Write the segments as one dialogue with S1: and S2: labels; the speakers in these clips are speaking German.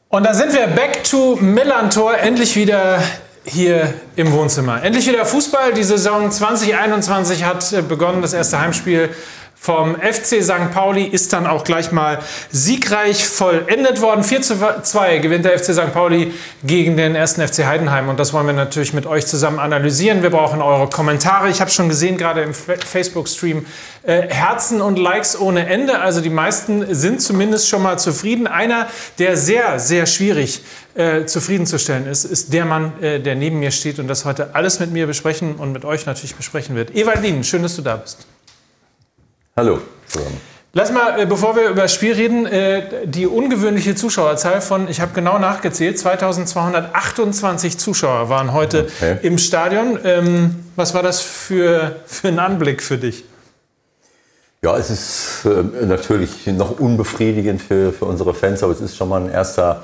S1: Und da sind wir back to Millerntor, endlich wieder hier im Wohnzimmer. Endlich wieder Fußball. Die Saison 2021 hat begonnen. Das erste Heimspiel vom FC St. Pauli ist dann auch gleich mal siegreich vollendet worden. 4:2 gewinnt der FC St. Pauli gegen den 1. FC Heidenheim. Und das wollen wir natürlich mit euch zusammen analysieren. Wir brauchen eure Kommentare. Ich habe schon gesehen, gerade im Facebook-Stream, Herzen und Likes ohne Ende. Also die meisten sind zumindest schon mal zufrieden. Einer, der sehr, sehr schwierig zufriedenzustellen ist, ist der Mann, der neben mir steht und das heute alles mit mir besprechen und mit euch natürlich besprechen wird. Ewald Lien, schön, dass du da bist.
S2: Hallo.
S1: Lass mal, bevor wir über das Spiel reden, die ungewöhnliche Zuschauerzahl von, ich habe genau nachgezählt, 2228 Zuschauer waren heute im Stadion. Was war das für ein Anblick für dich?
S2: Ja, es ist natürlich noch unbefriedigend für unsere Fans, aber es ist schon mal ein erster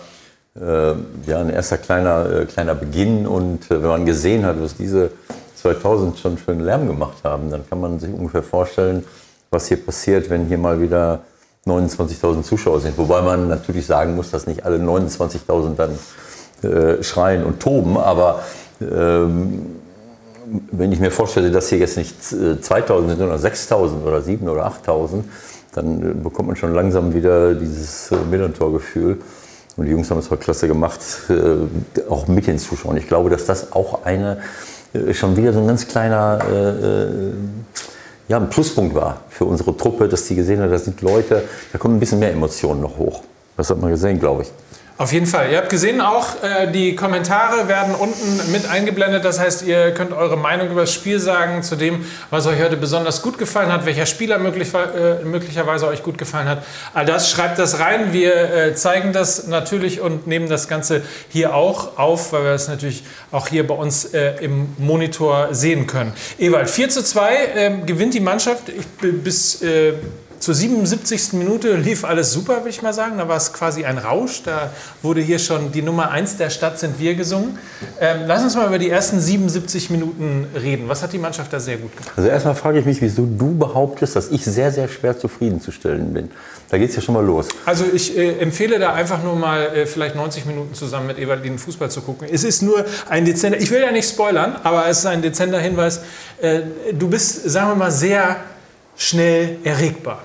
S2: kleiner Beginn. Und wenn man gesehen hat, was diese 2000 schon für einen Lärm gemacht haben, dann kann man sich ungefähr vorstellen, was hier passiert, wenn hier mal wieder 29.000 Zuschauer sind. Wobei man natürlich sagen muss, dass nicht alle 29.000 dann schreien und toben. Aber wenn ich mir vorstelle, dass hier jetzt nicht 2.000 sind, sondern 6.000 oder 7.000 oder 8.000, dann bekommt man schon langsam wieder dieses Millerntor-Gefühl. Und die Jungs haben es heute klasse gemacht, auch mit den Zuschauern. Ich glaube, dass das auch schon wieder so ein ganz kleiner ein Pluspunkt war für unsere Truppe, dass die gesehen hat, da sind Leute, da kommen ein bisschen mehr Emotionen noch hoch. Das hat man gesehen, glaube ich.
S1: Auf jeden Fall. Ihr habt gesehen auch, die Kommentare werden unten mit eingeblendet. Das heißt, ihr könnt eure Meinung über das Spiel sagen, zu dem, was euch heute besonders gut gefallen hat, welcher Spieler möglicherweise euch gut gefallen hat. All das, schreibt das rein. Wir zeigen das natürlich und nehmen das Ganze hier auch auf, weil wir das natürlich auch hier bei uns im Monitor sehen können. Ewald, 4:2 gewinnt die Mannschaft. Bis zur 77. Minute lief alles super, würde ich mal sagen. Da war es quasi ein Rausch. Da wurde hier schon die Nummer 1 der Stadt sind wir gesungen. Lass uns mal über die ersten 77 Minuten reden. Was hat die Mannschaft da sehr gut gemacht?
S2: Also erstmal frage ich mich, wieso du behauptest, dass ich sehr, sehr schwer zufriedenzustellen bin. Da geht es ja schon mal los.
S1: Also ich empfehle da einfach nur mal vielleicht 90 Minuten zusammen mit Ewald Lien Fußball zu gucken. Es ist nur ein dezenter, ich will ja nicht spoilern, aber es ist ein dezenter Hinweis. Du bist, sagen wir mal, sehr schnell erregbar.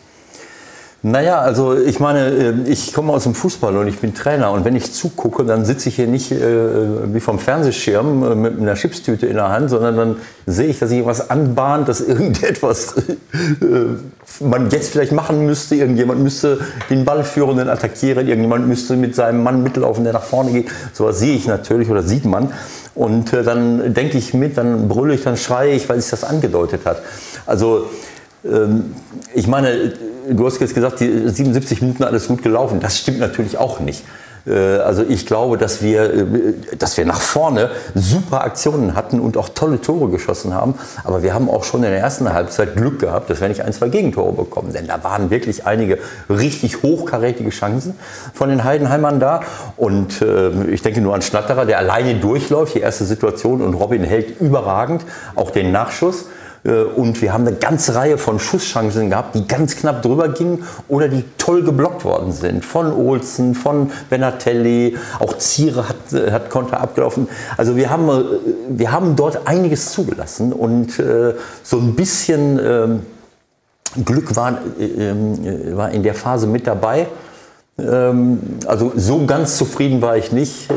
S2: Naja, also ich meine, ich komme aus dem Fußball und ich bin Trainer und wenn ich zugucke, dann sitze ich hier nicht wie vom Fernsehschirm mit einer Chipstüte in der Hand, sondern dann sehe ich, dass sich was anbahnt, dass irgendetwas man jetzt vielleicht machen müsste. Irgendjemand müsste den Ballführenden attackieren, irgendjemand müsste mit seinem Mann mitlaufen, der nach vorne geht. Sowas sehe ich natürlich oder sieht man. Und dann denke ich mit, dann brülle ich, dann schreie ich, weil sich das angedeutet hat. Also ich meine, du hast jetzt gesagt, die 77 Minuten alles gut gelaufen. Das stimmt natürlich auch nicht. Also ich glaube, dass wir nach vorne super Aktionen hatten und auch tolle Tore geschossen haben. Aber wir haben auch schon in der ersten Halbzeit Glück gehabt, dass wir nicht 1, 2 Gegentore bekommen. Denn da waren wirklich einige richtig hochkarätige Chancen von den Heidenheimern da. Und ich denke nur an Schnatterer, der alleine durchläuft, die erste Situation. Und Robin hält überragend auch den Nachschuss. Und wir haben eine ganze Reihe von Schusschancen gehabt, die ganz knapp drüber gingen oder die toll geblockt worden sind. Von Olsen, von Benatelli, auch Ziere hat Konter abgelaufen. Also wir haben dort einiges zugelassen und so ein bisschen Glück war in der Phase mit dabei. Also so ganz zufrieden war ich nicht.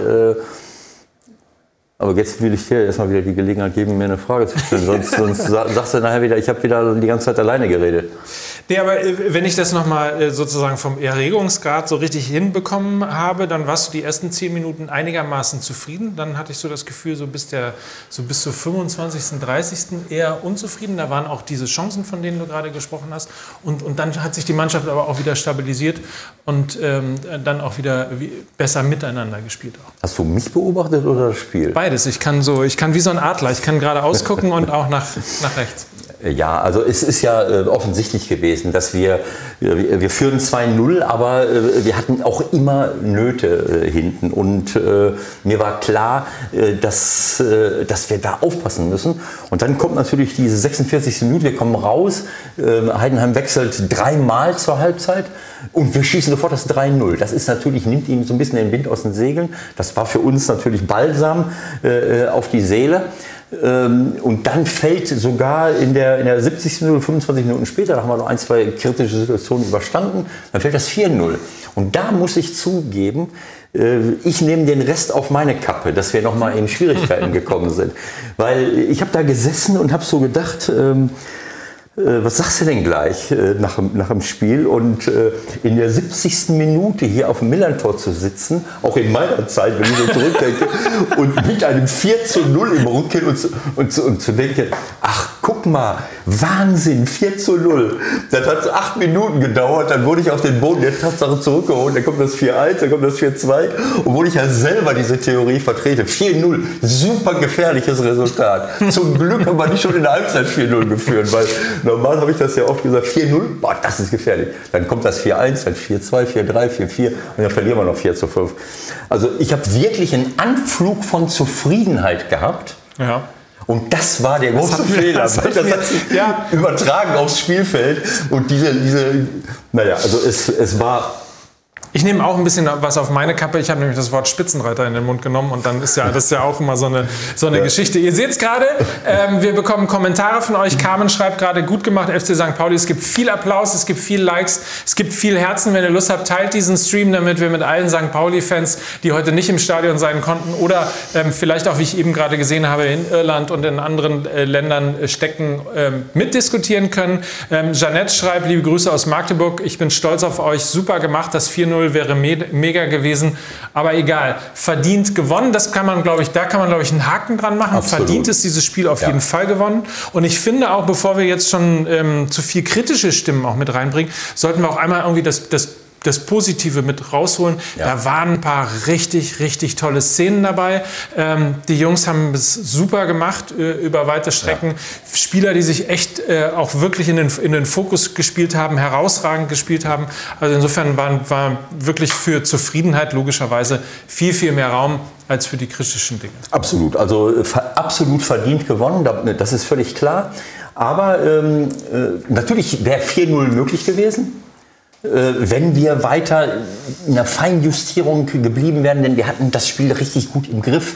S2: Aber jetzt will ich dir erstmal wieder die Gelegenheit geben, mir eine Frage zu stellen. Sonst sagst du nachher wieder, ich habe wieder die ganze Zeit alleine geredet.
S1: Nee, aber wenn ich das nochmal sozusagen vom Erregungsgrad so richtig hinbekommen habe, dann warst du die ersten 10 Minuten einigermaßen zufrieden. Dann hatte ich so das Gefühl, so bis zur 25., 30. eher unzufrieden. Da waren auch diese Chancen, von denen du gerade gesprochen hast. Und dann hat sich die Mannschaft aber auch wieder stabilisiert und dann auch wieder besser miteinander gespielt. Auch.
S2: Hast du mich beobachtet oder das Spiel?
S1: Beides. Ich kann wie so ein Adler. Ich kann geradeaus gucken und auch nach rechts.
S2: Ja, also es ist ja offensichtlich gewesen, dass wir führen 2-0, aber wir hatten auch immer Nöte hinten. Und mir war klar, dass wir da aufpassen müssen. Und dann kommt natürlich diese 46. Minute, wir kommen raus. Heidenheim wechselt 3-mal zur Halbzeit. Und wir schießen sofort das 3-0. Das ist natürlich, nimmt ihm so ein bisschen den Wind aus den Segeln. Das war für uns natürlich Balsam auf die Seele. Und dann fällt sogar in der 70. Minute, 25 Minuten später, da haben wir noch 1, 2 kritische Situationen überstanden, dann fällt das 4-0. Und da muss ich zugeben, ich nehme den Rest auf meine Kappe, dass wir nochmal in Schwierigkeiten gekommen sind. Weil ich habe da gesessen und habe so gedacht, was sagst du denn gleich nach dem Spiel? Und in der 70. Minute hier auf dem Millerntor zu sitzen, auch in meiner Zeit, wenn ich so zurückdenke, und mit einem 4-0 im Rücken und zu denken, ach, guck mal, Wahnsinn, 4-0. Das hat 8 Minuten gedauert, dann wurde ich auf den Boden der Tatsache zurückgeholt, dann kommt das 4-1, dann kommt das 4-2, obwohl ich ja selber diese Theorie vertrete. 4-0, super gefährliches Resultat. Zum Glück haben wir nicht schon in der Halbzeit 4-0 geführt, weil normal habe ich das ja oft gesagt, 4-0, boah, das ist gefährlich. Dann kommt das 4-1, dann 4-2, 4-3, 4-4 und dann verlieren wir noch 4-5. Also ich habe wirklich einen Anflug von Zufriedenheit gehabt.
S1: Ja.
S2: Und das war der große Fehler. Das hat sich übertragen aufs Spielfeld. Und naja, also es war...
S1: Ich nehme auch ein bisschen was auf meine Kappe. Ich habe nämlich das Wort Spitzenreiter in den Mund genommen und dann ist das ja auch immer so eine Geschichte. Ihr seht es gerade, wir bekommen Kommentare von euch. Carmen schreibt gerade, gut gemacht, FC St. Pauli. Es gibt viel Applaus, es gibt viel Likes, es gibt viel Herzen. Wenn ihr Lust habt, teilt diesen Stream, damit wir mit allen St. Pauli-Fans, die heute nicht im Stadion sein konnten oder vielleicht auch, wie ich eben gerade gesehen habe, in Irland und in anderen Ländern stecken, mitdiskutieren können. Jeanette schreibt, liebe Grüße aus Magdeburg. Ich bin stolz auf euch. Super gemacht, das 4-0 wäre mega gewesen, aber egal. Verdient gewonnen, da kann man, glaube ich, einen Haken dran machen.
S2: Absolut.
S1: Verdient ist dieses Spiel auf jeden Fall gewonnen. Und ich finde auch, bevor wir jetzt schon zu viel kritische Stimmen auch mit reinbringen, sollten wir auch einmal irgendwie das Positive mit rausholen. Ja. Da waren ein paar richtig tolle Szenen dabei. Die Jungs haben es super gemacht über weite Strecken. Ja. Spieler, die sich echt auch wirklich in den Fokus gespielt haben, herausragend gespielt haben. Also insofern war wirklich für Zufriedenheit logischerweise viel mehr Raum als für die kritischen Dinge.
S2: Absolut, also absolut verdient gewonnen, das ist völlig klar. Aber natürlich wäre 4-0 möglich gewesen. Wenn wir weiter in einer Feinjustierung geblieben wären, denn wir hatten das Spiel richtig gut im Griff.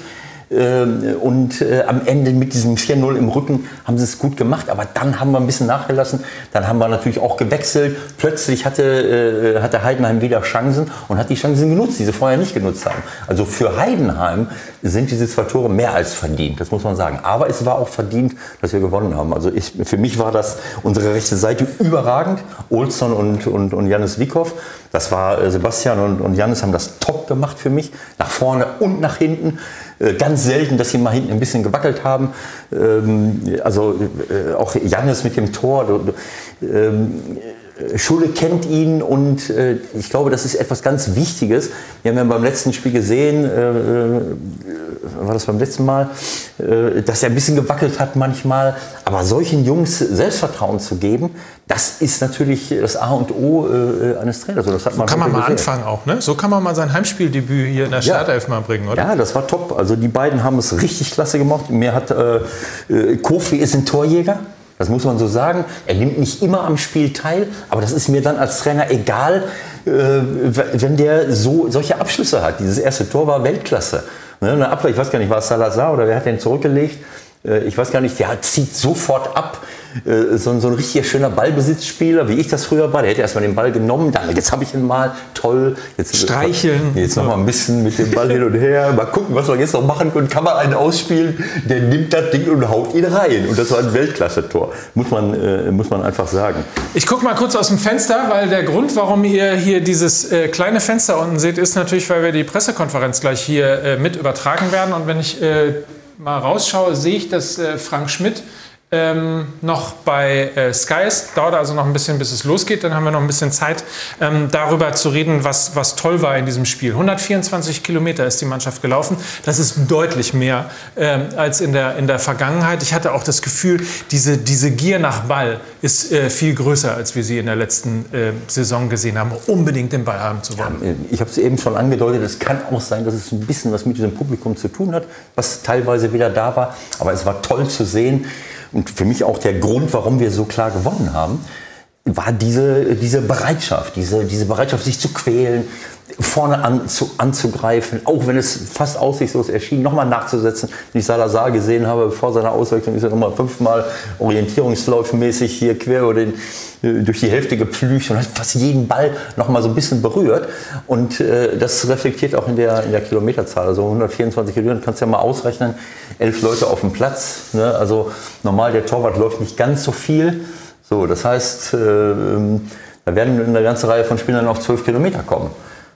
S2: Und am Ende mit diesem 4-0 im Rücken haben sie es gut gemacht, aber dann haben wir ein bisschen nachgelassen, dann haben wir natürlich auch gewechselt. Plötzlich hatte Heidenheim wieder Chancen und hat die Chancen genutzt, die sie vorher nicht genutzt haben. Also für Heidenheim sind diese 2 Tore mehr als verdient, das muss man sagen. Aber es war auch verdient, dass wir gewonnen haben. Also für mich war das unsere rechte Seite überragend. Olsson und Jannis Wiekow, das war Sebastian und Jannis haben das top gemacht für mich, nach vorne und nach hinten. Ganz selten, dass sie mal hinten ein bisschen gewackelt haben. Also auch Jannis mit dem Tor. Schule kennt ihn und ich glaube, das ist etwas ganz Wichtiges. Wir haben ja beim letzten Spiel gesehen, war das beim letzten Mal, dass er ein bisschen gewackelt hat manchmal. Aber solchen Jungs Selbstvertrauen zu geben, das ist natürlich das A und O eines Trainers. Das hat man
S1: so kann man mal anfangen auch, ne? So kann man mal sein Heimspieldebüt hier in der Startelf mal bringen, oder?
S2: Ja, das war top. Also die beiden haben es richtig klasse gemacht. Mir hat Kofi ist ein Torjäger. Das muss man so sagen. Er nimmt nicht immer am Spiel teil, aber das ist mir dann als Trainer egal, wenn der solche Abschlüsse hat. Dieses erste Tor war Weltklasse. Ne, ich weiß gar nicht, war es Salazar oder wer hat den zurückgelegt? Ich weiß gar nicht, der zieht sofort ab. So ein richtig schöner Ballbesitzspieler, wie ich das früher war. Der hätte erstmal den Ball genommen, dann jetzt habe ich ihn mal, toll. Jetzt
S1: streicheln.
S2: Jetzt noch mal ein bisschen mit dem Ball hin und her. Mal gucken, was wir jetzt noch machen können. Kann man einen ausspielen, der nimmt das Ding und haut ihn rein. Und das war ein Weltklasse-Tor, muss man einfach sagen.
S1: Ich gucke mal kurz aus dem Fenster, weil der Grund, warum ihr hier dieses kleine Fenster unten seht, ist natürlich, weil wir die Pressekonferenz gleich hier mit übertragen werden. Und wenn ich mal rausschaue, sehe ich, dass Frank Schmidt noch bei Sky ist. Dauert also noch ein bisschen, bis es losgeht. Dann haben wir noch ein bisschen Zeit, darüber zu reden, was toll war in diesem Spiel. 124 Kilometer ist die Mannschaft gelaufen. Das ist deutlich mehr als in der Vergangenheit. Ich hatte auch das Gefühl, diese Gier nach Ball ist viel größer, als wir sie in der letzten Saison gesehen haben, unbedingt den Ball haben zu wollen.
S2: Ja, ich habe es eben schon angedeutet, es kann auch sein, dass es ein bisschen was mit diesem Publikum zu tun hat, was teilweise wieder da war. Aber es war toll zu sehen. Und für mich auch der Grund, warum wir so klar gewonnen haben. war diese Bereitschaft, diese Bereitschaft, sich zu quälen, vorne anzugreifen, auch wenn es fast aussichtslos erschien, nochmal nachzusetzen. Wenn ich Salazar gesehen habe, vor seiner Auswechslung ist er nochmal 5-mal orientierungslaufmäßig hier quer durch die Hälfte gepflügt und hat fast jeden Ball nochmal so ein bisschen berührt. Und das reflektiert auch in der Kilometerzahl. Also 124 Kilometer, kannst du ja mal ausrechnen, 11 Leute auf dem Platz. Ne? Also normal, der Torwart läuft nicht ganz so viel. So, das heißt, da werden eine ganze Reihe von Spielern auf 12 Kilometer kommen.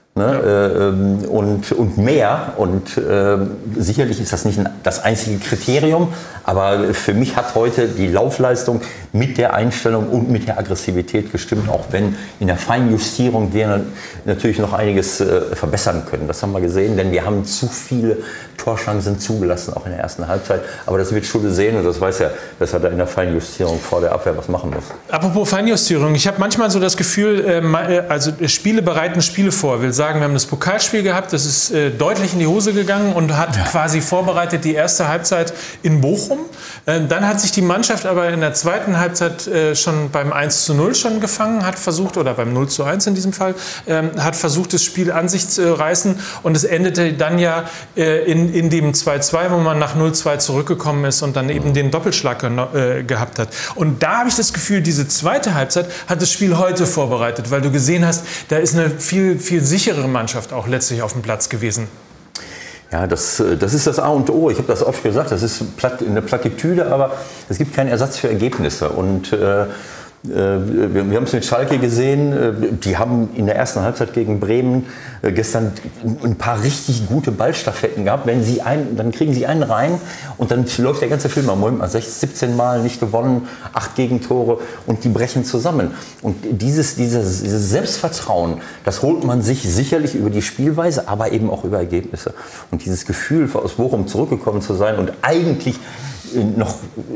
S2: Ne? Und mehr. Und sicherlich ist das nicht das einzige Kriterium, aber für mich hat heute die Laufleistung mit der Einstellung und mit der Aggressivität gestimmt, auch wenn in der Feinjustierung wir natürlich noch einiges verbessern können. Das haben wir gesehen, denn wir haben zu viele Torchancen zugelassen, auch in der ersten Halbzeit. Aber das wird Schule sehen und das weiß er, dass er da in der Feinjustierung vor der Abwehr was machen muss.
S1: Apropos Feinjustierung, ich habe manchmal so das Gefühl, also Spiele bereiten Spiele vor. Will sagen, wir haben das Pokalspiel gehabt, das ist deutlich in die Hose gegangen und hat quasi vorbereitet die erste Halbzeit in Bochum. Dann hat sich die Mannschaft aber in der zweiten Halbzeit schon beim 1:0 schon gefangen, hat versucht, oder beim 0:1 in diesem Fall, hat versucht, das Spiel an sich zu reißen und es endete dann ja in dem 2:2, wo man nach 0:2 zurückgekommen ist und dann eben den Doppelschlag gehabt hat. Und da habe ich das Gefühl, diese zweite Halbzeit hat das Spiel heute vorbereitet, weil du gesehen hast, da ist eine viel, viel sicherere Mannschaft auch letztlich auf dem Platz gewesen.
S2: Ja, das ist das A und O. Ich habe das oft gesagt, das ist eine Plattitüde, aber es gibt keinen Ersatz für Ergebnisse. Und wir haben es mit Schalke gesehen, die haben in der ersten Halbzeit gegen Bremen gestern ein paar richtig gute Ballstaffetten gehabt. Dann kriegen sie einen rein und dann läuft der ganze Film am Moment. 17 Mal nicht gewonnen, 8 Gegentore und die brechen zusammen. Und dieses Selbstvertrauen, das holt man sich sicherlich über die Spielweise, aber eben auch über Ergebnisse. Und dieses Gefühl, aus Bochum zurückgekommen zu sein und eigentlich noch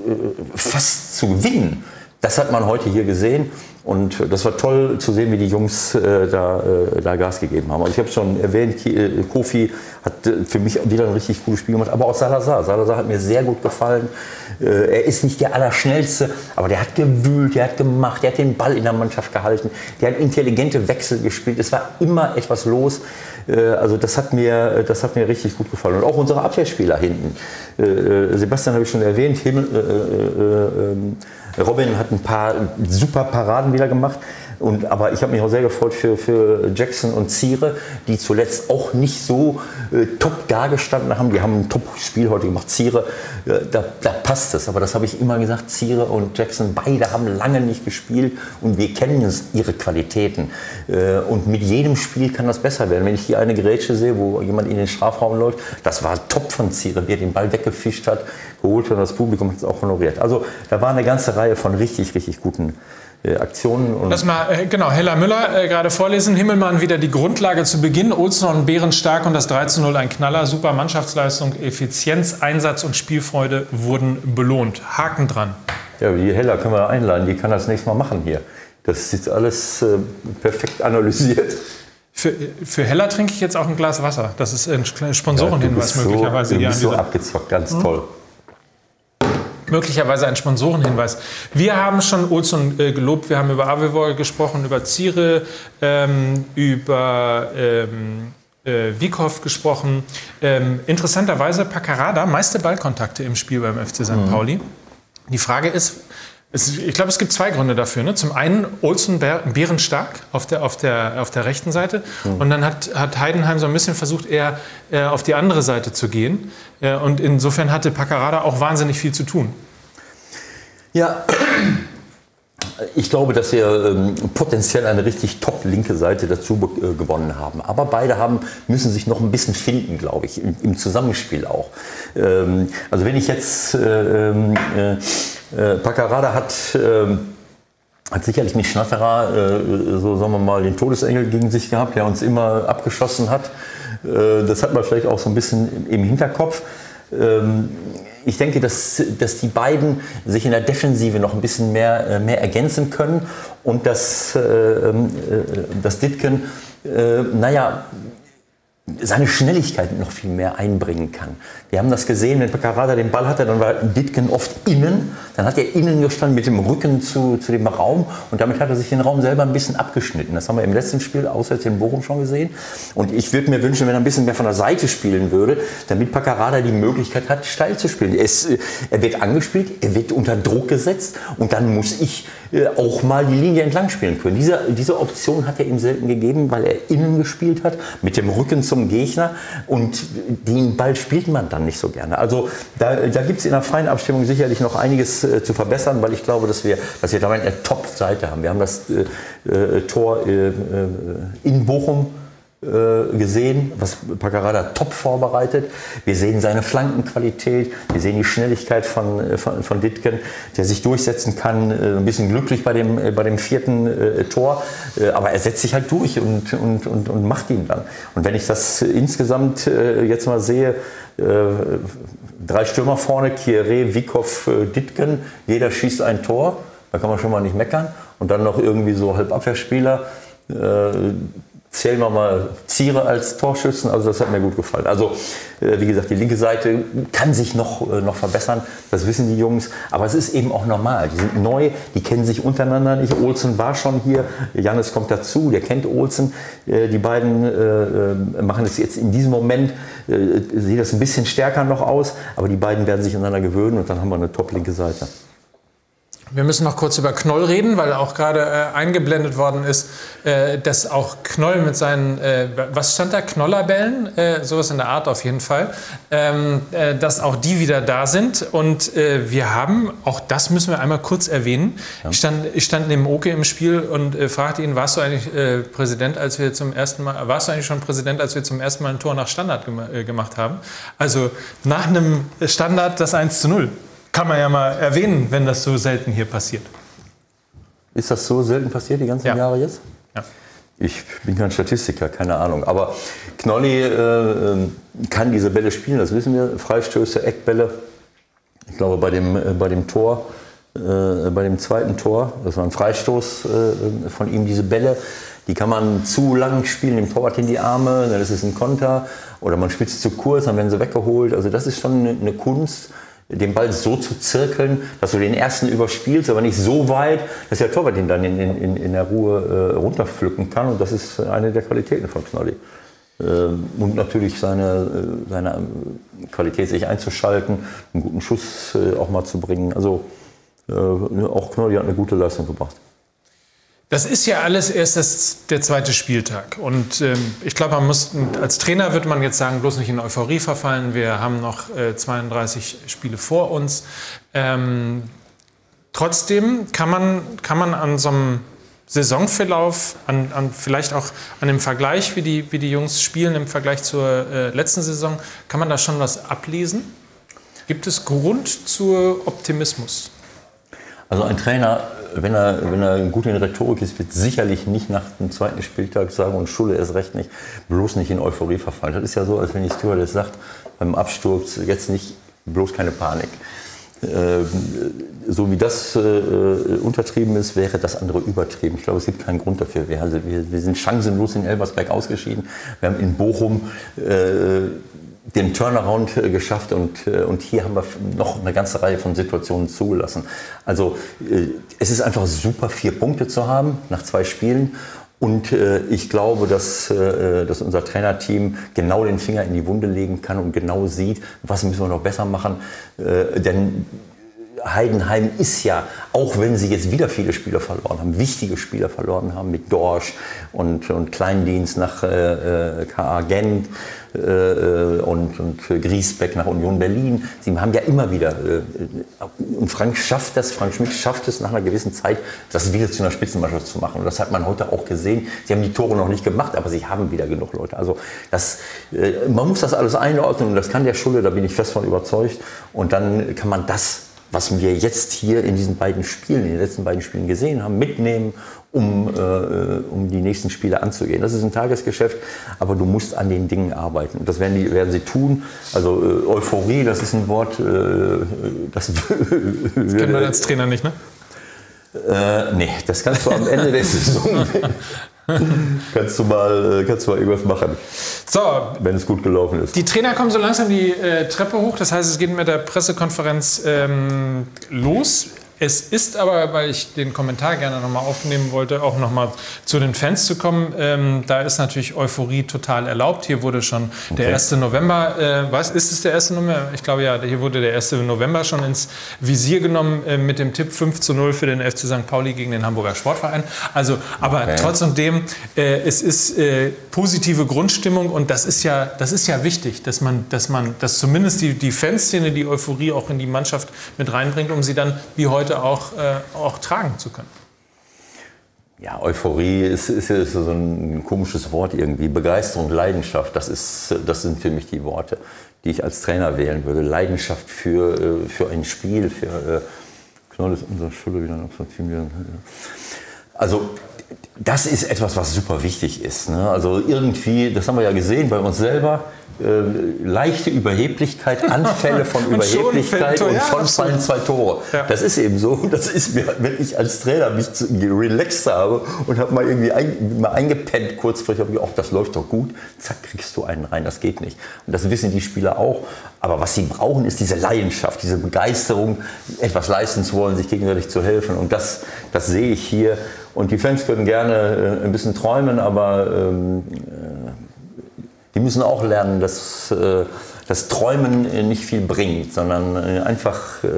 S2: fast zu gewinnen, das hat man heute hier gesehen und das war toll zu sehen, wie die Jungs da Gas gegeben haben. Also ich habe schon erwähnt, Kofi hat für mich wieder ein richtig gutes Spiel gemacht, aber auch Salazar. Salazar hat mir sehr gut gefallen. Er ist nicht der Allerschnellste, aber der hat gewühlt, der hat gemacht, der hat den Ball in der Mannschaft gehalten, der hat intelligente Wechsel gespielt. Es war immer etwas los. Also das hat mir richtig gut gefallen. Und auch unsere Abwehrspieler hinten. Sebastian habe ich schon erwähnt, Robin hat ein paar super Paraden wieder gemacht. Aber ich habe mich auch sehr gefreut für Jackson und Zire, die zuletzt auch nicht so top dagestanden haben. Die haben ein Top-Spiel heute gemacht. Zire, da passt es. Aber das habe ich immer gesagt, Zire und Jackson, beide haben lange nicht gespielt und wir kennen ihre Qualitäten. Und mit jedem Spiel kann das besser werden. Wenn ich hier eine Grätsche sehe, wo jemand in den Strafraum läuft, das war top von Zire, wie er den Ball weggefischt hat, geholt hat und das Publikum hat es auch honoriert. Also da war eine ganze Reihe von richtig, richtig guten Aktionen. Und
S1: lass mal, genau, Hella Müller gerade vorlesen. Himmelmann wieder die Grundlage zu Beginn. Olsson bärenstark und das 3:0 ein Knaller. Super Mannschaftsleistung, Effizienz, Einsatz und Spielfreude wurden belohnt. Haken dran.
S2: Ja, die Hella können wir einladen, die kann das nächste Mal machen hier. Das ist jetzt alles perfekt analysiert.
S1: Für Hella trinke ich jetzt auch ein Glas Wasser. Das ist ein Sponsorenhinweis möglicherweise.
S2: Du bist so abgezockt, ganz toll.
S1: Möglicherweise ein Sponsorenhinweis. Wir haben schon Olsson gelobt, wir haben über Avevor gesprochen, über Zire, über Wieckhoff gesprochen. Interessanterweise Paccarada, meiste Ballkontakte im Spiel beim FC St. Pauli. Die Frage ist, ich glaube, es gibt zwei Gründe dafür. Ne? Zum einen Olsson bärenstark auf der rechten Seite. Und dann hat Heidenheim so ein bisschen versucht, eher auf die andere Seite zu gehen. Und insofern hatte Paccarada auch wahnsinnig viel zu tun.
S2: Ja, ich glaube, dass wir potenziell eine richtig top linke Seite dazu gewonnen haben. Aber beide müssen sich noch ein bisschen finden, glaube ich, im Zusammenspiel auch. Also wenn ich jetzt Paccarada hat sicherlich mit Schnatterer, so sagen wir mal, den Todesengel gegen sich gehabt, der uns immer abgeschossen hat. Das hat man vielleicht auch so ein bisschen im Hinterkopf. Ich denke, dass die beiden sich in der Defensive noch ein bisschen mehr ergänzen können und dass Dittgen, seine Schnelligkeit noch viel mehr einbringen kann. Wir haben das gesehen, wenn Paccarada den Ball hatte, dann war Dittgen oft innen, dann hat er innen gestanden mit dem Rücken zu dem Raum und damit hat er sich den Raum selber ein bisschen abgeschnitten. Das haben wir im letzten Spiel auswärts in Bochum schon gesehen und ich würde mir wünschen, wenn er ein bisschen mehr von der Seite spielen würde, damit Paccarada die Möglichkeit hat, steil zu spielen. Er wird angespielt, er wird unter Druck gesetzt und dann muss ich auch mal die Linie entlang spielen können. Diese Option hat er ihm selten gegeben, weil er innen gespielt hat, mit dem Rücken zum Gegner und den Ball spielt man dann nicht so gerne. Also da gibt es in der freien Abstimmung sicherlich noch einiges zu verbessern, weil ich glaube, dass wir da eine Top-Seite haben. Wir haben das Tor in Bochum gesehen, was Paccarada top vorbereitet. Wir sehen seine Flankenqualität, wir sehen die Schnelligkeit von Dittgen, der sich durchsetzen kann. Ein bisschen glücklich bei dem vierten Tor, aber er setzt sich halt durch und macht ihn dann. Und wenn ich das insgesamt jetzt mal sehe, 3 Stürmer vorne, Kieré, Wieckhoff, Dittgen, jeder schießt ein Tor, da kann man schon mal nicht meckern. Und dann noch irgendwie so Halbabwehrspieler, zählen wir mal Ziere als Torschützen, also das hat mir gut gefallen. Also wie gesagt, die linke Seite kann sich noch verbessern, das wissen die Jungs, aber es ist eben auch normal. Die sind neu, die kennen sich untereinander nicht. Olsen war schon hier, Jannis kommt dazu, der kennt Olsen. Die beiden machen es jetzt in diesem Moment, sieht das ein bisschen stärker noch aus, aber die beiden werden sich aneinander gewöhnen und dann haben wir eine top linke Seite.
S1: Wir müssen noch kurz über Knoll reden, weil auch gerade eingeblendet worden ist, dass auch Knoll mit seinen, was stand da, Knollerbällen, sowas in der Art auf jeden Fall, dass auch die wieder da sind. Und wir haben, auch das müssen wir einmal kurz erwähnen, ja. Ich stand neben Oke im Spiel und fragte ihn, warst du eigentlich Präsident, als wir zum ersten Mal ein Tor nach Standard gemacht haben? Also nach einem Standard das 1:0. Kann man ja mal erwähnen, wenn das so selten hier passiert.
S2: Ist das so selten passiert, die ganzen Jahre jetzt?
S1: Ja.
S2: Ich bin kein Statistiker, keine Ahnung. Aber Knolli kann diese Bälle spielen, das wissen wir. Freistöße, Eckbälle. Ich glaube, bei dem Tor, bei dem zweiten Tor, das war ein Freistoß von ihm, diese Bälle, die kann man zu lang spielen, dem Torwart in die Arme, dann ist es ein Konter. Oder man spielt sie zu kurz, dann werden sie weggeholt. Also das ist schon eine Kunst, den Ball so zu zirkeln, dass du den ersten überspielst, aber nicht so weit, dass der Torwart ihn dann in der Ruhe runterpflücken kann. Und das ist eine der Qualitäten von Knolli. Und natürlich seine Qualität, sich einzuschalten, einen guten Schuss auch mal zu bringen. Also auch Knolli hat eine gute Leistung gebracht.
S1: Das ist ja alles erst der zweite Spieltag. Und ich glaube, als Trainer würde man jetzt sagen, bloß nicht in Euphorie verfallen. Wir haben noch 32 Spiele vor uns. Trotzdem kann man an so einem Saisonverlauf, vielleicht auch an dem Vergleich, wie die Jungs spielen im Vergleich zur letzten Saison, kann man da schon was ablesen? Gibt es Grund zu Optimismus?
S2: Also ein Trainer, wenn er gut in Rhetorik ist, wird sicherlich nicht nach dem zweiten Spieltag sagen, und Schulle erst recht nicht, bloß nicht in Euphorie verfallen. Das ist ja so, als wenn die Stewardess sagt, beim Absturz jetzt nicht, bloß keine Panik. So wie das untertrieben ist, wäre das andere übertrieben. Ich glaube, es gibt keinen Grund dafür. Wir sind chancenlos in Elversberg ausgeschieden. Wir haben in Bochum den Turnaround geschafft und hier haben wir noch eine ganze Reihe von Situationen zugelassen. Also es ist einfach super, 4 Punkte zu haben nach 2 Spielen. Und ich glaube, dass unser Trainerteam genau den Finger in die Wunde legen kann und genau sieht, was müssen wir noch besser machen. Denn Heidenheim ist ja, auch wenn sie jetzt wieder viele Spieler verloren haben, wichtige Spieler verloren haben mit Dorsch und Kleindienst nach KA Gent und Griesbeck nach Union Berlin. Sie haben ja immer wieder, und Frank Schmidt schafft es nach einer gewissen Zeit, das wieder zu einer Spitzenmannschaft zu machen. Und das hat man heute auch gesehen. Sie haben die Tore noch nicht gemacht, aber sie haben wieder genug Leute. Also man muss das alles einordnen und das kann der Schulle, da bin ich fest von überzeugt. Und dann kann man das, was wir jetzt hier in den letzten beiden Spielen gesehen haben, mitnehmen, um die nächsten Spiele anzugehen. Das ist ein Tagesgeschäft, aber du musst an den Dingen arbeiten. Und das werden sie tun. Also Euphorie, das ist ein Wort, das
S1: kennt man als Trainer nicht, ne?
S2: Nee, das kannst du am Ende der Saison kannst du mal irgendwas machen,
S1: so,
S2: wenn es gut gelaufen ist.
S1: Die Trainer kommen so langsam die Treppe hoch, das heißt, es geht mit der Pressekonferenz los. Es ist aber, weil ich den Kommentar gerne nochmal aufnehmen wollte, auch nochmal zu den Fans zu kommen. Da ist natürlich Euphorie total erlaubt. Hier wurde schon der 1. November, ist es der 1. November? Ich glaube ja, hier wurde der 1. November schon ins Visier genommen mit dem Tipp 5:0 für den FC St. Pauli gegen den Hamburger Sportverein. Also, aber trotzdem, es ist positive Grundstimmung und das ist ja wichtig, dass zumindest die Fanszene die Euphorie auch in die Mannschaft mit reinbringt, um sie dann wie heute auch tragen zu können.
S2: Ja, Euphorie ist so ein komisches Wort irgendwie. Begeisterung, Leidenschaft, das sind für mich die Worte, die ich als Trainer wählen würde. Leidenschaft für ein Spiel, für Knoll ist unser Schule wieder noch so viel mehr. Also das ist etwas, was super wichtig ist. Ne? Also irgendwie, das haben wir ja gesehen bei uns selber, leichte Überheblichkeit, Anfälle von Überheblichkeit und schon fallen 2 Tore. Ja. Das ist eben so. Das ist mir, wenn ich als Trainer mich relaxed habe und habe mal irgendwie eingepennt kurzfristig, habe ich gedacht, das läuft doch gut, zack, kriegst du einen rein, das geht nicht. Und das wissen die Spieler auch. Aber was sie brauchen, ist diese Leidenschaft, diese Begeisterung, etwas leisten zu wollen, sich gegenseitig zu helfen. Und das sehe ich hier. Und die Fans können gerne ein bisschen träumen, aber die müssen auch lernen, dass das Träumen nicht viel bringt, sondern einfach,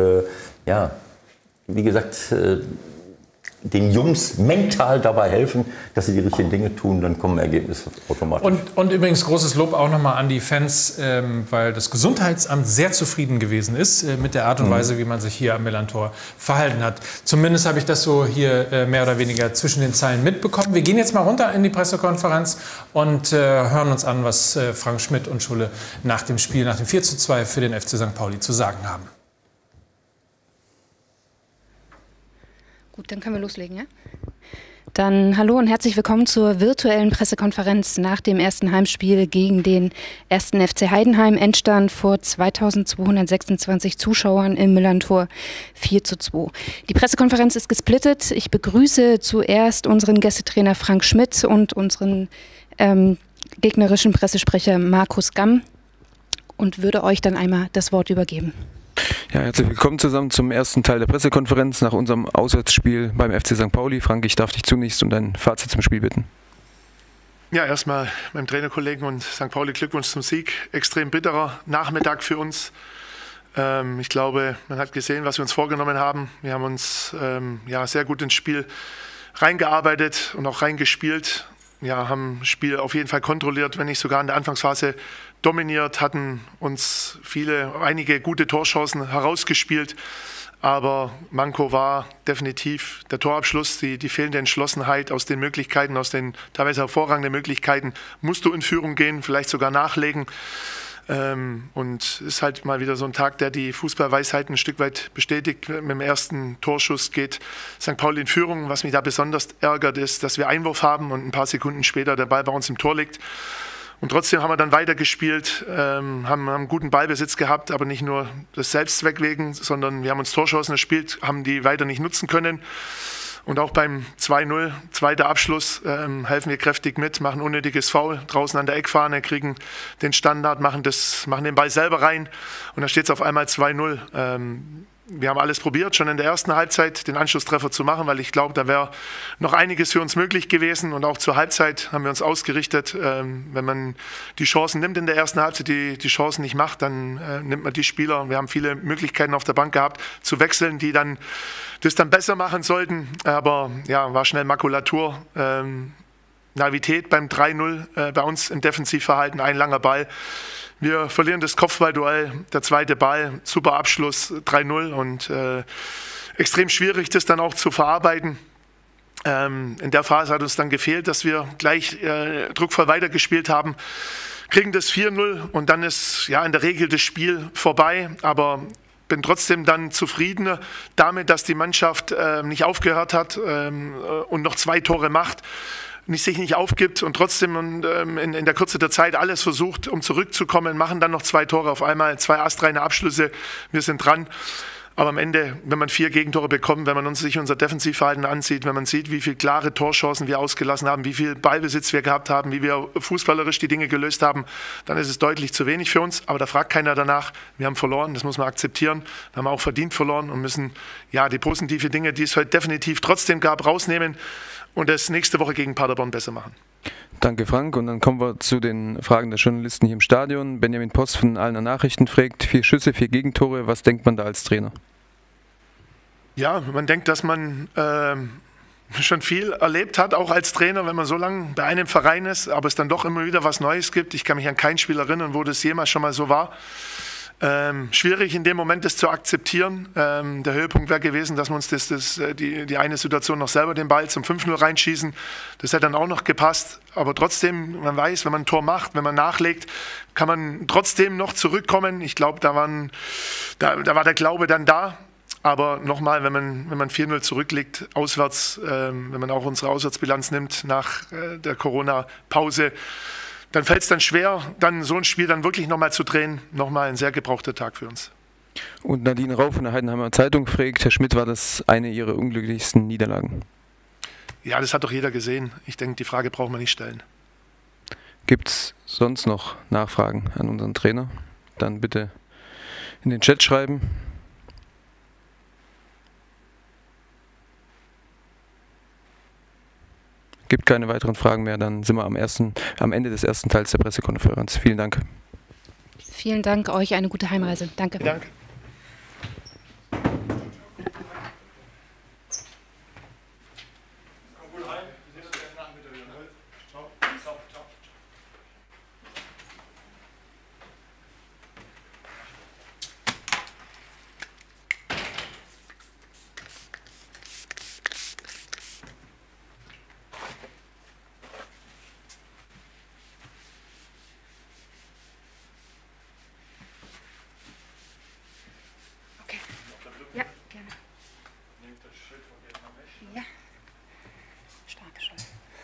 S2: wie gesagt, den Jungs mental dabei helfen, dass sie die richtigen Dinge tun, dann kommen Ergebnisse automatisch.
S1: Und übrigens großes Lob auch nochmal an die Fans, weil das Gesundheitsamt sehr zufrieden gewesen ist mit der Art und Weise, wie man sich hier am Millantor verhalten hat. Zumindest habe ich das so hier mehr oder weniger zwischen den Zeilen mitbekommen. Wir gehen jetzt mal runter in die Pressekonferenz und hören uns an, was Frank Schmidt und Schulle nach dem Spiel, nach dem 4:2 für den FC St. Pauli zu sagen haben.
S3: Gut, dann können wir loslegen, ja? Dann hallo und herzlich willkommen zur virtuellen Pressekonferenz nach dem ersten Heimspiel gegen den 1. FC Heidenheim. Endstand vor 2226 Zuschauern im Millantor 4:2. Die Pressekonferenz ist gesplittet. Ich begrüße zuerst unseren Gästetrainer Frank Schmidt und unseren gegnerischen Pressesprecher Markus Gamm und würde euch dann einmal das Wort übergeben.
S4: Ja, herzlich willkommen zusammen zum ersten Teil der Pressekonferenz nach unserem Auswärtsspiel beim FC St. Pauli. Frank, ich darf dich zunächst um dein Fazit zum Spiel bitten.
S5: Ja, erstmal meinem Trainerkollegen und St. Pauli Glückwunsch zum Sieg. Extrem bitterer Nachmittag für uns. Ich glaube, man hat gesehen, was wir uns vorgenommen haben. Wir haben uns sehr gut ins Spiel reingearbeitet und auch reingespielt. Ja, haben das Spiel auf jeden Fall kontrolliert, wenn nicht sogar in der Anfangsphase dominiert, hatten uns einige gute Torchancen herausgespielt, aber Manko war definitiv der Torabschluss, die fehlende Entschlossenheit aus den Möglichkeiten, aus den teilweise hervorragenden Möglichkeiten, musst du in Führung gehen, vielleicht sogar nachlegen. Und ist halt mal wieder so ein Tag, der die Fußballweisheiten ein Stück weit bestätigt. Mit dem ersten Torschuss geht St. Pauli in Führung. Was mich da besonders ärgert, ist, dass wir Einwurf haben und ein paar Sekunden später der Ball bei uns im Tor liegt. Und trotzdem haben wir dann weitergespielt, haben einen guten Ballbesitz gehabt, aber nicht nur das Selbstzweck wegen, sondern wir haben uns Torchancen erspielt, haben die weiter nicht nutzen können. Und auch beim 2:0, zweiter Abschluss, helfen wir kräftig mit, machen unnötiges Foul draußen an der Eckfahne, kriegen den Standard, machen den Ball selber rein und dann steht es auf einmal 2:0. Wir haben alles probiert, schon in der ersten Halbzeit den Anschlusstreffer zu machen, weil ich glaube, da wäre noch einiges für uns möglich gewesen. Und auch zur Halbzeit haben wir uns ausgerichtet, wenn man die Chancen nimmt in der ersten Halbzeit, die Chancen nicht macht, dann nimmt man die Spieler. Wir haben viele Möglichkeiten auf der Bank gehabt, zu wechseln, die dann das dann besser machen sollten. Aber ja, war schnell Makulatur. Naivität beim 3:0 bei uns im Defensivverhalten, ein langer Ball. Wir verlieren das Kopfballduell, der zweite Ball, super Abschluss, 3:0 und extrem schwierig, das dann auch zu verarbeiten. In der Phase hat uns dann gefehlt, dass wir gleich druckvoll weitergespielt haben, kriegen das 4:0 und dann ist ja in der Regel das Spiel vorbei, aber bin trotzdem dann zufrieden damit, dass die Mannschaft nicht aufgehört hat und noch 2 Tore macht. Sich nicht aufgibt und trotzdem in der Kürze der Zeit alles versucht, um zurückzukommen, machen dann noch 2 Tore auf einmal, 2 astreine Abschlüsse, wir sind dran. Aber am Ende, wenn man 4 Gegentore bekommt, wenn man sich unser Defensivverhalten ansieht, wenn man sieht, wie viele klare Torchancen wir ausgelassen haben, wie viel Ballbesitz wir gehabt haben, wie wir fußballerisch die Dinge gelöst haben, dann ist es deutlich zu wenig für uns. Aber da fragt keiner danach. Wir haben verloren, das muss man akzeptieren. Wir haben auch verdient verloren und müssen ja die positiven Dinge, die es heute definitiv trotzdem gab, rausnehmen und das nächste Woche gegen Paderborn besser machen.
S4: Danke, Frank. Und dann kommen wir zu den Fragen der Journalisten hier im Stadion. Benjamin Post von Allner Nachrichten fragt: 4 Schüsse, 4 Gegentore. Was denkt man da als Trainer?
S5: Ja, man denkt, dass man schon viel erlebt hat, auch als Trainer, wenn man so lange bei einem Verein ist, aber es dann doch immer wieder was Neues gibt. Ich kann mich an kein Spiel erinnern, wo das jemals schon mal so war. Schwierig in dem Moment das zu akzeptieren. Der Höhepunkt wäre gewesen, dass wir uns die eine Situation noch selber den Ball zum 5-0 reinschießen. Das hätte dann auch noch gepasst. Aber trotzdem, man weiß, wenn man ein Tor macht, wenn man nachlegt, kann man trotzdem noch zurückkommen. Ich glaube, da war der Glaube dann da. Aber nochmal, wenn man 4-0 zurückliegt, auswärts, wenn man auch unsere Auswärtsbilanz nimmt nach der Corona-Pause, dann fällt es dann schwer, dann so ein Spiel dann wirklich nochmal zu drehen. Nochmal ein sehr gebrauchter Tag für uns.
S4: Und Nadine Rau von der Heidenheimer Zeitung fragt: Herr Schmidt, war das eine Ihrer unglücklichsten Niederlagen?
S5: Ja, das hat doch jeder gesehen. Ich denke, die Frage braucht man nicht stellen.
S4: Gibt es sonst noch Nachfragen an unseren Trainer? Dann bitte in den Chat schreiben. Gibt keine weiteren Fragen mehr, dann sind wir am Ende des ersten Teils der Pressekonferenz. Vielen Dank.
S3: Vielen Dank, euch eine gute Heimreise. Danke.
S5: Danke.
S3: Ja, gerne. Nehmt das Schild von Gerd mal weg. Ja. Starke Schuld.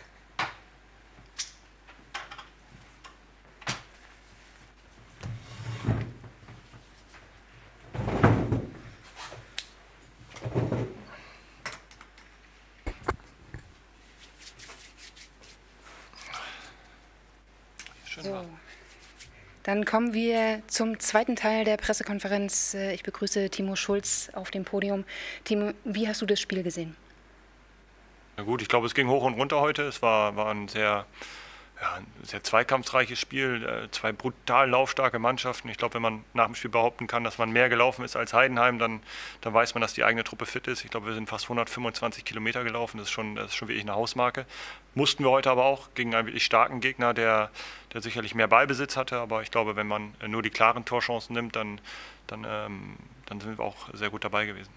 S3: So. Dann kommen wir zum zweiten Teil der Pressekonferenz. Ich begrüße Timo Schulz auf dem Podium. Timo, wie hast du das Spiel gesehen?
S6: Na gut, ich glaube, es ging hoch und runter heute. Es war ein sehr zweikampfreiches Spiel, 2 brutal laufstarke Mannschaften. Ich glaube, wenn man nach dem Spiel behaupten kann, dass man mehr gelaufen ist als Heidenheim, dann weiß man, dass die eigene Truppe fit ist. Ich glaube, wir sind fast 125 Kilometer gelaufen. Das ist schon wirklich eine Hausmarke. Mussten wir heute aber auch gegen einen wirklich starken Gegner, der sicherlich mehr Ballbesitz hatte. Aber ich glaube, wenn man nur die klaren Torchancen nimmt, dann sind wir auch sehr gut dabei gewesen.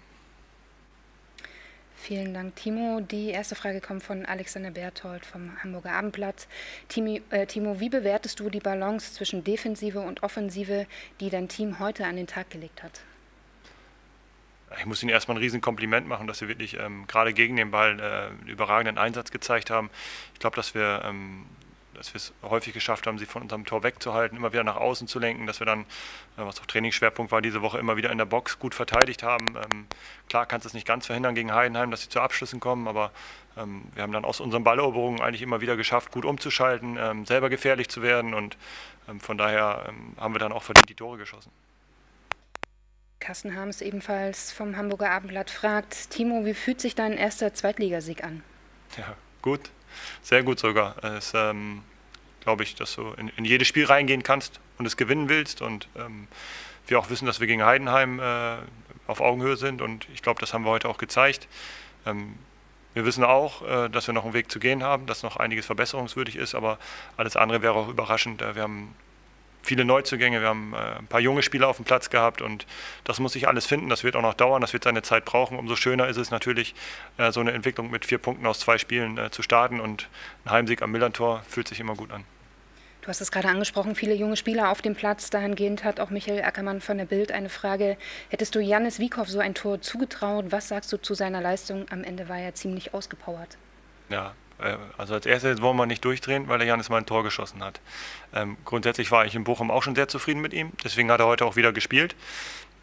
S3: Vielen Dank, Timo. Die erste Frage kommt von Alexander Berthold vom Hamburger Abendblatt. Timo, wie bewertest du die Balance zwischen Defensive und Offensive, die dein Team heute an den Tag gelegt hat?
S6: Ich muss Ihnen erstmal ein Riesenkompliment machen, dass Sie wirklich gerade gegen den Ball einen überragenden Einsatz gezeigt haben. Ich glaube, dass wir es häufig geschafft haben, sie von unserem Tor wegzuhalten, immer wieder nach außen zu lenken, dass wir dann, was auch Trainingsschwerpunkt war, diese Woche immer wieder in der Box gut verteidigt haben. Klar kannst du es nicht ganz verhindern gegen Heidenheim, dass sie zu Abschlüssen kommen, aber wir haben dann aus unseren Balleroberungen eigentlich immer wieder geschafft, gut umzuschalten, selber gefährlich zu werden und von daher haben wir dann auch verdient die Tore geschossen.
S3: Carsten Harms ebenfalls vom Hamburger Abendblatt fragt: Timo, wie fühlt sich dein erster Zweitligasieg an?
S6: Ja, gut. Sehr gut sogar. Es glaube ich, dass du in jedes Spiel reingehen kannst und es gewinnen willst und wir auch wissen, dass wir gegen Heidenheim auf Augenhöhe sind und ich glaube, das haben wir heute auch gezeigt. Wir wissen auch, dass wir noch einen Weg zu gehen haben, dass noch einiges verbesserungswürdig ist, aber alles andere wäre auch überraschend. Wir haben viele Neuzugänge, wir haben ein paar junge Spieler auf dem Platz gehabt und das muss sich alles finden, das wird auch noch dauern, das wird seine Zeit brauchen. Umso schöner ist es natürlich, so eine Entwicklung mit 4 Punkten aus 2 Spielen zu starten und ein Heimsieg am Millerntor fühlt sich immer gut an.
S3: Du hast es gerade angesprochen, viele junge Spieler auf dem Platz. Dahingehend hat auch Michael Ackermann von der Bild eine Frage: Hättest du Jannis Wiekow so ein Tor zugetraut? Was sagst du zu seiner Leistung? Am Ende war er ziemlich ausgepowert.
S6: Ja. Also als erstes wollen wir nicht durchdrehen, weil der Jannis mal ein Tor geschossen hat. Grundsätzlich war ich in Bochum auch schon sehr zufrieden mit ihm, deswegen hat er heute auch wieder gespielt.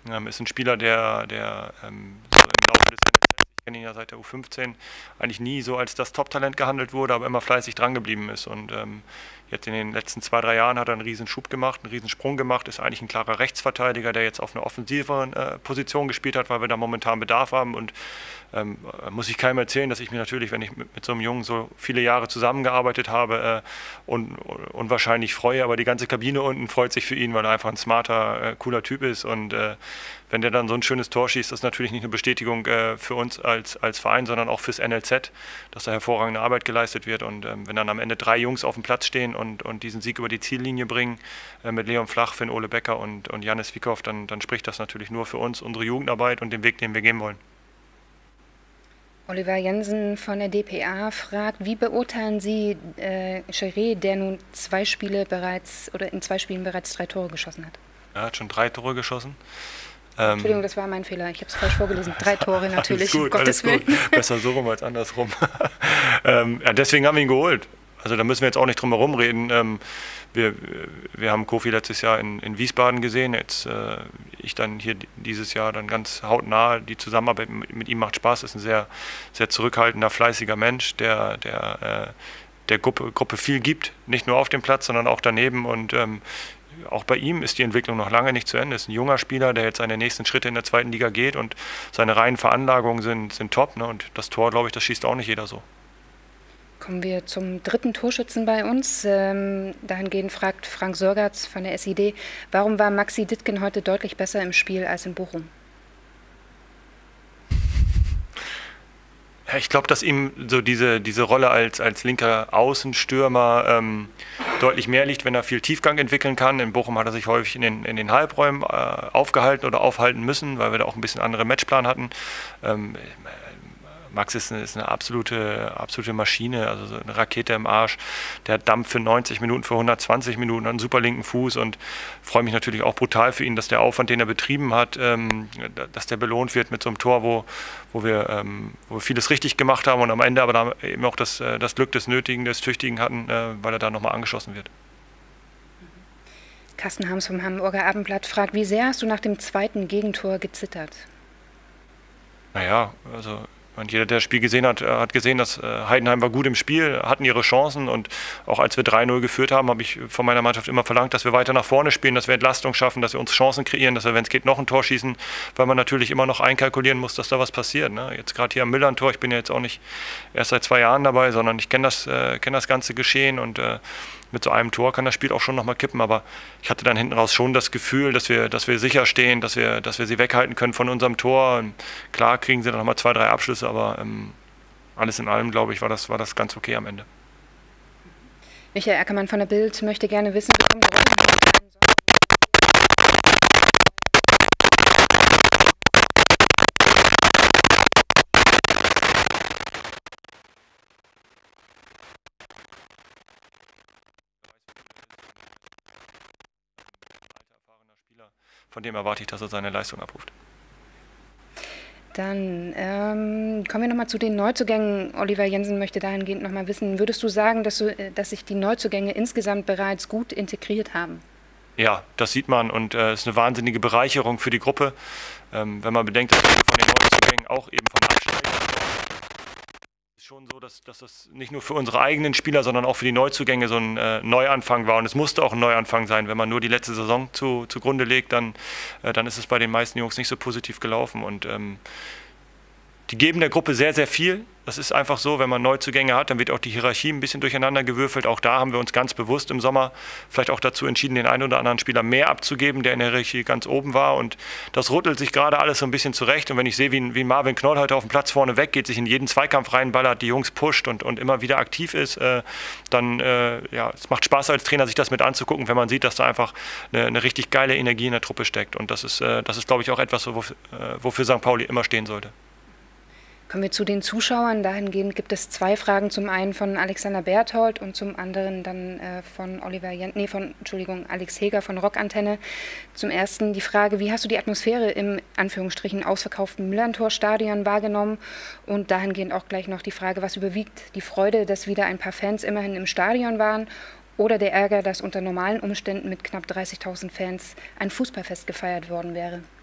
S6: Ist ein Spieler, der so im Laufe des NLZ, ich kenne ihn ja seit der U15, eigentlich nie so als das Top-Talent gehandelt wurde, aber immer fleißig dran geblieben ist. Und jetzt in den letzten 2, 3 Jahren hat er einen riesen Schub gemacht, einen riesen Sprung gemacht, ist eigentlich ein klarer Rechtsverteidiger, der jetzt auf einer offensiveren Position gespielt hat, weil wir da momentan Bedarf haben. Und muss ich keinem erzählen, dass ich mir natürlich, wenn ich mit so einem Jungen so viele Jahre zusammengearbeitet habe, unwahrscheinlich freue, aber die ganze Kabine unten freut sich für ihn, weil er einfach ein smarter, cooler Typ ist. Und wenn der dann so ein schönes Tor schießt, das ist natürlich nicht eine Bestätigung für uns als Verein, sondern auch fürs NLZ, dass da hervorragende Arbeit geleistet wird. Und wenn dann am Ende 3 Jungs auf dem Platz stehen und diesen Sieg über die Ziellinie bringen, mit Leon Flach, Finn Ole Becker und Jannis Wieckhoff, dann spricht das natürlich nur für uns, unsere Jugendarbeit und den Weg, den wir gehen wollen.
S3: Oliver Jensen von der dpa fragt, wie beurteilen Sie Cheré, der nun in 2 Spielen bereits 3 Tore geschossen hat?
S6: Er hat schon 3 Tore geschossen.
S3: Entschuldigung, das war mein Fehler. Ich habe es falsch vorgelesen. 3 Tore natürlich,
S6: gut,
S3: um Gottes Willen.
S6: Besser so rum als andersrum. Deswegen haben wir ihn geholt. Also da müssen wir jetzt auch nicht drum herum reden. Wir haben Kofi letztes Jahr in Wiesbaden gesehen. Jetzt ich dann hier dieses Jahr dann ganz hautnah. Die Zusammenarbeit mit ihm macht Spaß. Ist ein sehr, sehr zurückhaltender, fleißiger Mensch, der Gruppe viel gibt. Nicht nur auf dem Platz, sondern auch daneben. Und auch bei ihm ist die Entwicklung noch lange nicht zu Ende. Ist ein junger Spieler, der jetzt seine nächsten Schritte in der 2. Liga geht. Und seine reinen Veranlagungen sind top. Ne? Und das Tor, glaube ich, das schießt auch nicht jeder so.
S3: Kommen wir zum 3. Torschützen bei uns. Dahingehend fragt Frank Sorgatz von der SID, warum war Maxi Dittgen heute deutlich besser im Spiel als in Bochum?
S6: Ja, ich glaube, dass ihm so diese Rolle als linker Außenstürmer deutlich mehr liegt, wenn er viel Tiefgang entwickeln kann. In Bochum hat er sich häufig in den Halbräumen aufgehalten oder aufhalten müssen, weil wir da auch ein bisschen andere Matchplan hatten. Max ist eine absolute Maschine, also so eine Rakete im Arsch. Der hat Dampf für 90 Minuten, für 120 Minuten, einen super linken Fuß und freue mich natürlich auch brutal für ihn, dass der Aufwand, den er betrieben hat, dass der belohnt wird mit so einem Tor, wo wir vieles richtig gemacht haben und am Ende aber da eben auch das Glück des Nötigen, des Tüchtigen hatten, weil er da nochmal angeschossen wird.
S3: Carsten Harms vom Hamburger Abendblatt fragt, wie sehr hast du nach dem 2. Gegentor gezittert?
S6: Naja, also und jeder, der das Spiel gesehen hat, hat gesehen, dass Heidenheim war gut im Spiel, hatten ihre Chancen und auch als wir 3-0 geführt haben, habe ich von meiner Mannschaft immer verlangt, dass wir weiter nach vorne spielen, dass wir Entlastung schaffen, dass wir uns Chancen kreieren, dass wir, wenn es geht, noch ein Tor schießen, weil man natürlich immer noch einkalkulieren muss, dass da was passiert. Ne? Jetzt gerade hier am Müllern-Tor, ich bin ja jetzt auch nicht erst seit 2 Jahren dabei, sondern ich kenne das ganze Geschehen und mit so einem Tor kann das Spiel auch schon nochmal kippen, aber ich hatte dann hinten raus schon das Gefühl, dass wir sicher stehen, dass wir sie weghalten können von unserem Tor. Und klar kriegen sie dann nochmal 2, 3 Abschlüsse, aber alles in allem, glaube ich, war das ganz okay am Ende.
S3: Michael Ackermann von der Bild möchte gerne wissen, wie kommt
S6: Von dem erwarte ich, dass er seine Leistung abruft.
S3: Dann kommen wir nochmal zu den Neuzugängen. Oliver Jensen möchte dahingehend nochmal wissen, würdest du sagen, dass sich die Neuzugänge insgesamt bereits gut integriert haben?
S6: Ja, das sieht man und es ist eine wahnsinnige Bereicherung für die Gruppe. Wenn man bedenkt, dass viele von den Neuzugängen auch eben vom Absteiger ist schon so, dass das nicht nur für unsere eigenen Spieler, sondern auch für die Neuzugänge so ein Neuanfang war. Und es musste auch ein Neuanfang sein. Wenn man nur die letzte Saison zugrunde legt, dann ist es bei den meisten Jungs nicht so positiv gelaufen. Und die geben der Gruppe sehr, sehr viel. Das ist einfach so, wenn man Neuzugänge hat, dann wird auch die Hierarchie ein bisschen durcheinander gewürfelt. Auch da haben wir uns ganz bewusst im Sommer vielleicht auch dazu entschieden, den einen oder anderen Spieler mehr abzugeben, der in der Hierarchie ganz oben war. Und das rüttelt sich gerade alles so ein bisschen zurecht. Und wenn ich sehe, wie Marvin Knoll heute auf dem Platz vorne weggeht, sich in jeden Zweikampf reinballert, die Jungs pusht und immer wieder aktiv ist, dann es macht Spaß als Trainer, sich das mit anzugucken, wenn man sieht, dass da einfach eine richtig geile Energie in der Truppe steckt. Und das ist glaube ich, auch etwas, wofür St. Pauli immer stehen sollte.
S3: Kommen wir zu den Zuschauern. Dahingehend gibt es 2 Fragen. Zum einen von Alexander Berthold und zum anderen dann von Alex Heger von Rockantenne. Zum ersten die Frage, wie hast du die Atmosphäre im Anführungsstrichen ausverkauften Müllerntor-Stadion wahrgenommen? Und dahingehend auch gleich noch die Frage, was überwiegt? Die Freude, dass wieder ein paar Fans immerhin im Stadion waren oder der Ärger, dass unter normalen Umständen mit knapp 30.000 Fans ein Fußballfest gefeiert worden wäre?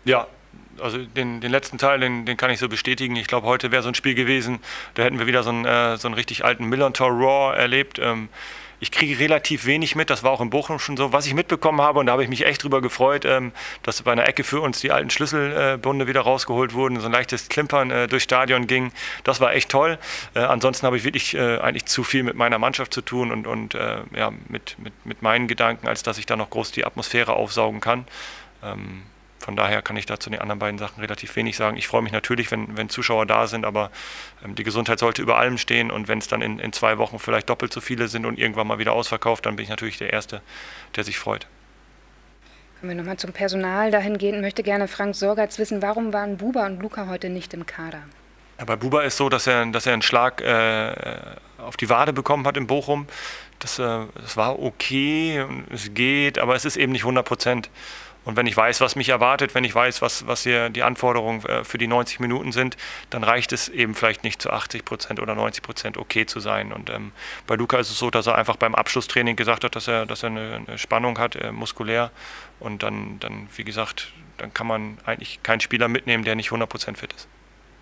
S6: Ja, also den letzten Teil, den kann ich so bestätigen. Ich glaube, heute wäre so ein Spiel gewesen, da hätten wir wieder so einen richtig alten Millantor Raw erlebt. Ich kriege relativ wenig mit, das war auch in Bochum schon so. Was ich mitbekommen habe, und da habe ich mich echt drüber gefreut, dass bei einer Ecke für uns die alten Schlüsselbunde wieder rausgeholt wurden, so ein leichtes Klimpern durchs Stadion ging. Das war echt toll. Ansonsten habe ich wirklich eigentlich zu viel mit meiner Mannschaft zu tun und ja, mit meinen Gedanken, als dass ich da noch groß die Atmosphäre aufsaugen kann. Von daher kann ich da zu den anderen beiden Sachen relativ wenig sagen. Ich freue mich natürlich, wenn Zuschauer da sind, aber die Gesundheit sollte über allem stehen. Und wenn es dann in 2 Wochen vielleicht doppelt so viele sind und irgendwann mal wieder ausverkauft, dann bin ich natürlich der Erste, der sich freut.
S3: Kommen wir nochmal zum Personal. Dahingehend möchte gerne Frank Sorgatz wissen, warum waren Buba und Luca heute nicht im Kader?
S6: Ja, bei Buba ist so, dass er einen Schlag auf die Wade bekommen hat in Bochum. Das war okay, es geht, aber es ist eben nicht 100%. Und wenn ich weiß, was mich erwartet, wenn ich weiß, was hier die Anforderungen für die 90 Minuten sind, dann reicht es eben vielleicht nicht zu 80% oder 90% okay zu sein. Und bei Luca ist es so, dass er einfach beim Abschlusstraining gesagt hat, dass er eine Spannung hat, muskulär. Und dann, wie gesagt, dann kann man eigentlich keinen Spieler mitnehmen, der nicht 100% fit ist.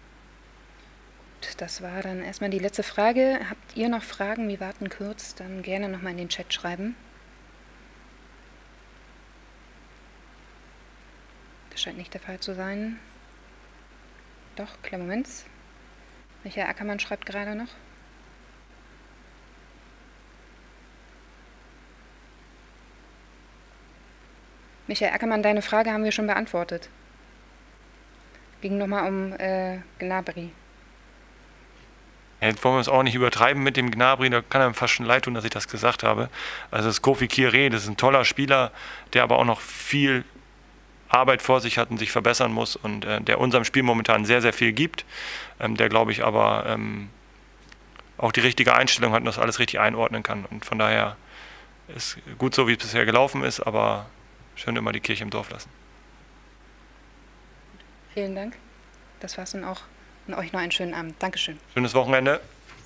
S3: Das war dann erstmal die letzte Frage. Habt ihr noch Fragen? Wir warten kurz, dann gerne nochmal in den Chat schreiben. Das scheint nicht der Fall zu sein. Doch, kleinen Moment. Michael Ackermann schreibt gerade noch. Michael Ackermann, deine Frage haben wir schon beantwortet. Ging nochmal um Gnabry.
S6: Jetzt wollen wir es auch nicht übertreiben mit dem Gnabry, da kann einem fast schon leid tun, dass ich das gesagt habe. Also das Kofi Kieré, das ist ein toller Spieler, der aber auch noch viel Arbeit vor sich hat und sich verbessern muss und der unserem Spiel momentan sehr, sehr viel gibt, der, glaube ich, aber auch die richtige Einstellung hat und das alles richtig einordnen kann. Und von daher ist gut so, wie es bisher gelaufen ist, aber schön immer die Kirche im Dorf lassen.
S3: Vielen Dank. Das war's dann auch. Und euch noch einen schönen Abend. Dankeschön.
S6: Schönes Wochenende.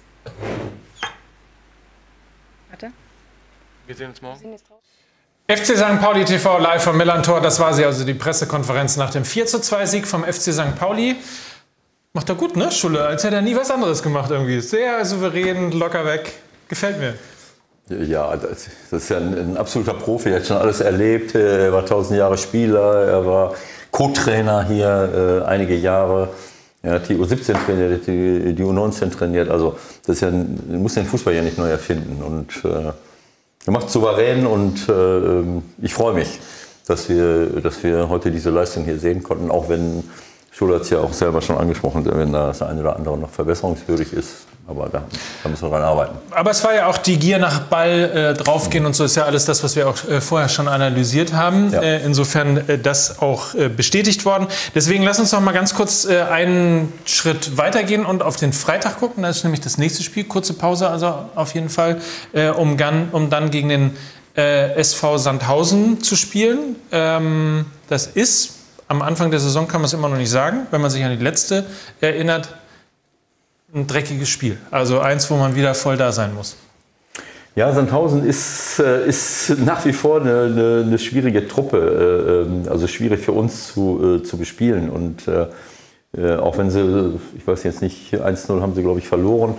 S3: Warte.
S6: Wir sehen uns morgen.
S1: FC St. Pauli TV live vom Millantor. Das war sie also, die Pressekonferenz nach dem 4:2-Sieg vom FC St. Pauli. Macht er gut, ne, Schulle? Als hätte er nie was anderes gemacht irgendwie. Sehr souverän, locker weg. Gefällt mir.
S2: Ja, das ist ja ein absoluter Profi. Er hat schon alles erlebt. Er war 1000 Jahre Spieler. Er war Co-Trainer hier einige Jahre. Er hat die U17 trainiert, die U19 trainiert. Also das ist ja, muss den Fußball ja nicht neu erfinden. Und er macht souverän und ich freue mich, dass wir heute diese Leistung hier sehen konnten, auch wenn Schuller hat es ja auch selber schon angesprochen, wenn da das eine oder andere noch verbesserungswürdig ist. Aber da müssen wir dran arbeiten.
S1: Aber es war ja auch die Gier nach Ball draufgehen und so ist ja alles das, was wir auch vorher schon analysiert haben. Ja. Insofern das auch bestätigt worden. Deswegen lass uns noch mal ganz kurz einen Schritt weitergehen und auf den Freitag gucken. Das ist nämlich das nächste Spiel. Kurze Pause also auf jeden Fall, um dann gegen den SV Sandhausen zu spielen. Das ist, am Anfang der Saison kann man es immer noch nicht sagen, wenn man sich an die letzte erinnert, ein dreckiges Spiel. Also eins, wo man wieder voll da sein muss.
S2: Ja, Sandhausen ist nach wie vor eine schwierige Truppe. Also schwierig für uns zu bespielen. Und auch wenn sie, ich weiß jetzt nicht, 1:0 haben sie, glaube ich, verloren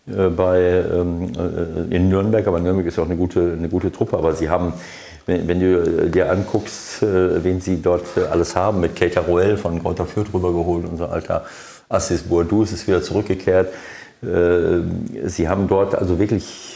S2: in Nürnberg. Aber Nürnberg ist auch eine gute Truppe. Aber sie haben, wenn du dir anguckst, wen sie dort alles haben, mit Keita Roel von Greuther Fürth rübergeholt, unser alter Assis Boadou ist wieder zurückgekehrt. Sie haben dort also wirklich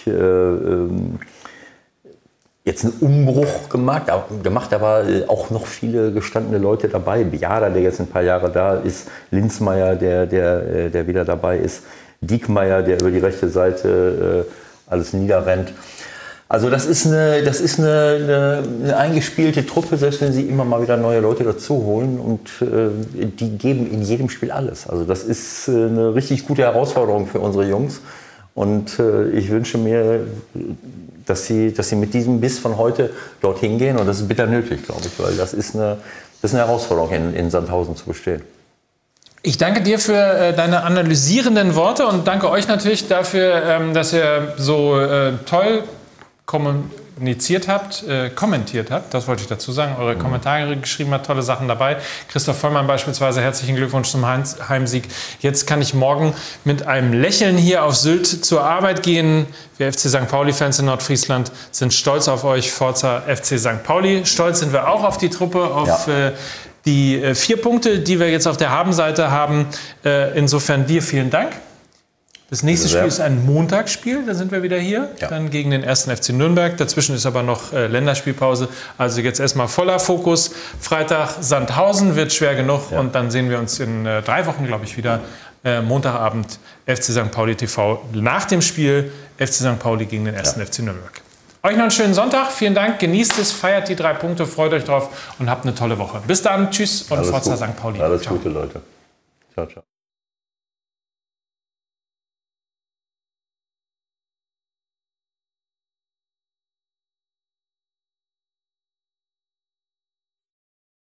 S2: jetzt einen Umbruch gemacht, aber auch noch viele gestandene Leute dabei. Biada, der jetzt ein paar Jahre da ist, Linzmeier, der wieder dabei ist, Diekmeyer, der über die rechte Seite alles niederrennt. Also das ist eine eingespielte Truppe, selbst wenn sie immer mal wieder neue Leute dazu holen und die geben in jedem Spiel alles. Also das ist eine richtig gute Herausforderung für unsere Jungs und ich wünsche mir, dass sie mit diesem Biss von heute dorthin gehen und das ist bitter nötig, glaube ich, weil das ist eine Herausforderung in Sandhausen zu bestehen.
S1: Ich danke dir für deine analysierenden Worte und danke euch natürlich dafür, dass ihr so toll kommentiert habt. Das wollte ich dazu sagen. Eure Kommentare geschrieben habt, tolle Sachen dabei. Christoph Vollmann beispielsweise, herzlichen Glückwunsch zum Heimsieg. Jetzt kann ich morgen mit einem Lächeln hier auf Sylt zur Arbeit gehen. Wir FC St. Pauli-Fans in Nordfriesland sind stolz auf euch. Forza FC St. Pauli. Stolz sind wir auch auf die Truppe, auf die 4 Punkte, die wir jetzt auf der Habenseite haben. Insofern dir vielen Dank. Das nächste Spiel ist ein Montagsspiel, da sind wir wieder hier, dann gegen den 1. FC Nürnberg. Dazwischen ist aber noch Länderspielpause. Also jetzt erstmal voller Fokus. Freitag Sandhausen wird schwer genug und dann sehen wir uns in 3 Wochen, glaube ich, wieder. Montagabend FC St. Pauli TV nach dem Spiel FC St. Pauli gegen den 1. FC Nürnberg. Euch noch einen schönen Sonntag, vielen Dank, genießt es, feiert die 3 Punkte, freut euch drauf und habt eine tolle Woche. Bis dann, tschüss und Forza St. Pauli.
S2: Alles Gute, Leute. Ciao, ciao.